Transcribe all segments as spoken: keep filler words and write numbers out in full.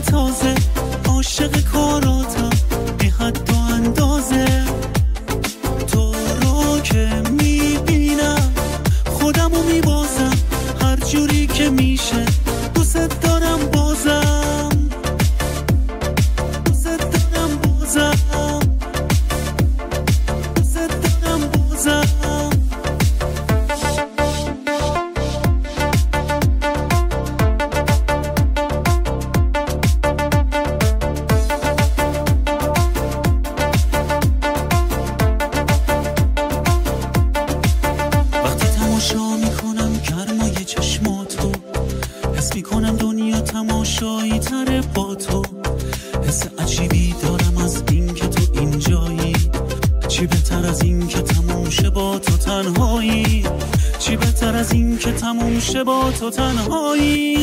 تازه، عاشق کاراتم بی حد و اندازه. تو رو که میبینم خودمو میبازم، هر جوری که میشه دوست دارم بازم، دوست دارم بازم، دوست دارم بازم. وقتی تماشا میکنم گرمای چشماتو، حس میکنم دنیا تماشایی تره با تو. حس عجیبی دارم از این که تو اینجایی، چی بهتر از این که تموم شه با تو تنهایی، چی بهتر از این که تموم شه با تو تنهایی.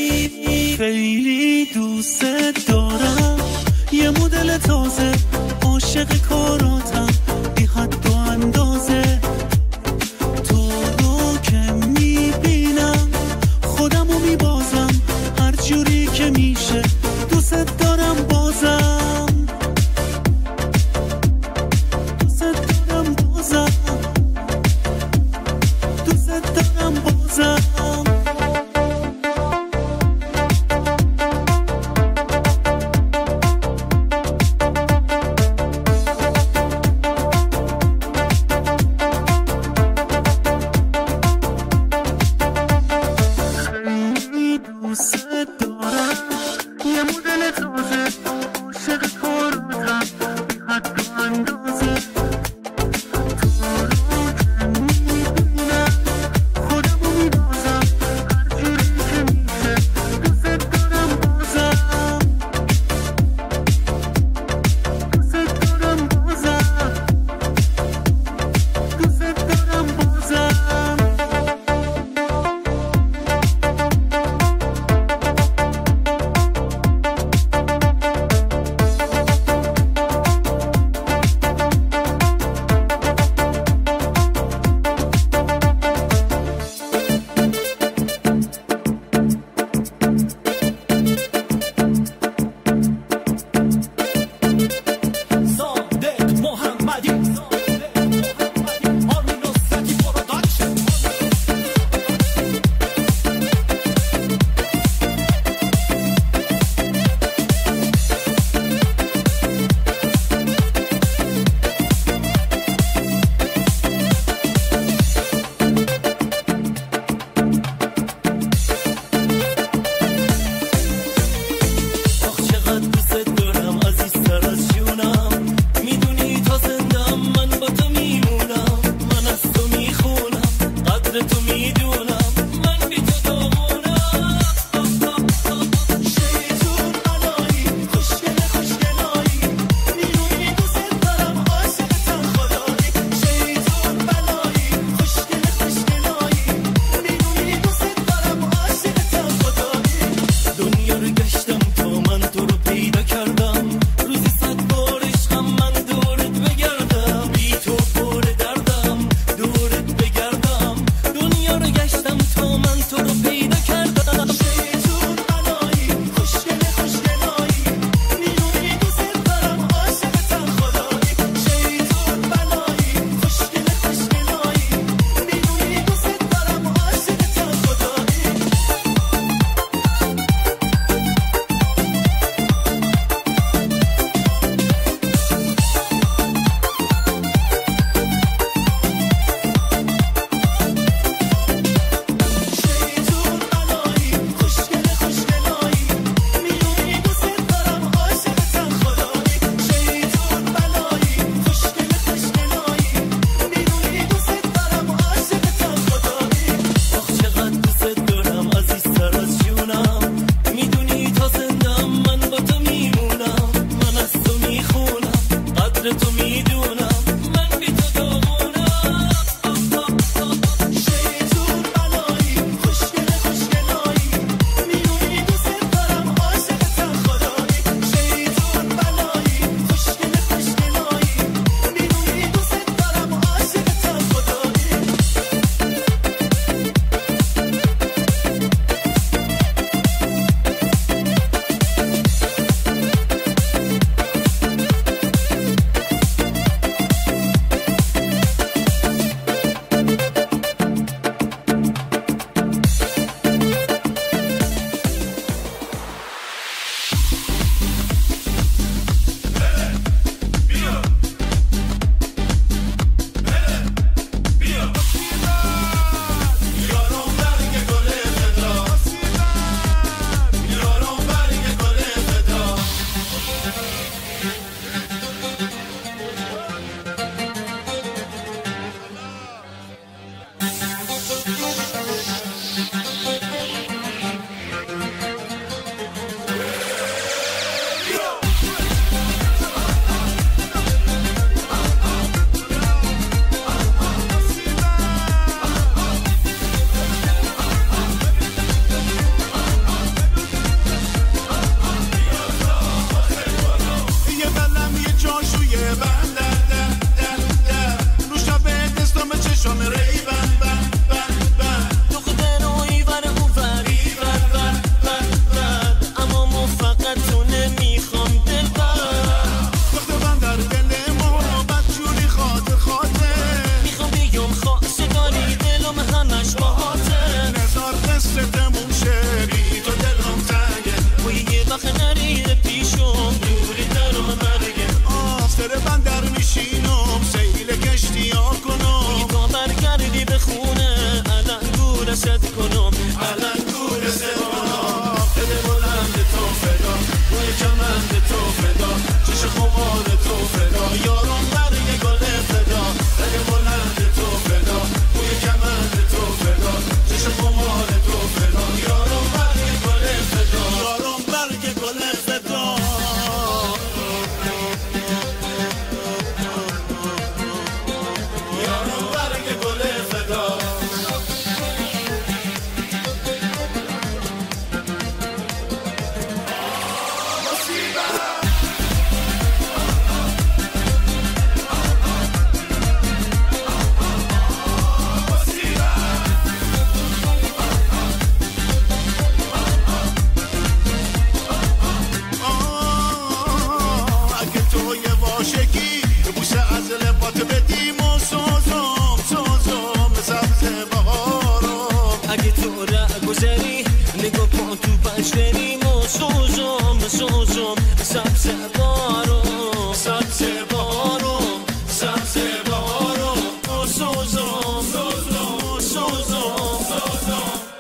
خیلی دوست دارم یه مدل تازه، عاشق کاراتم بی حد و اندازه. تو رو که میبینم خودمو میبازم، هر جوری که میشه دوست دارم بازم، دوست دارم بازم، دوست دارم بازم.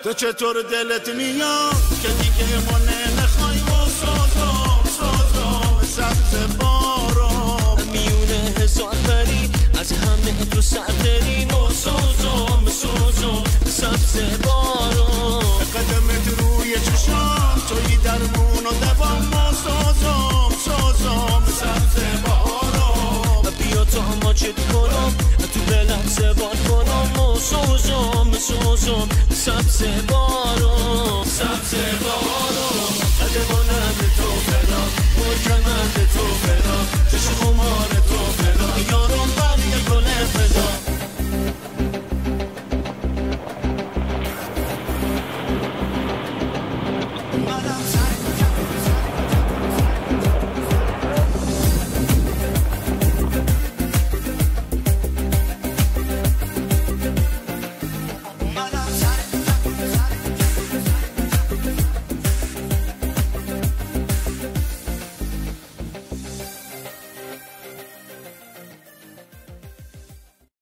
تو چطور دلت میاد که دیگه ما نمیخوای و سازم سازم سبز بارم میونه هزار پری از همه تو سرتریم و سازم سازم سبز بارم قدمت روی چشام توی درمون و دوام ما سازم سازم سبز بارم بیا تا ما چت کنم تو بلند سوار کنم و سازم سازم سبز بارم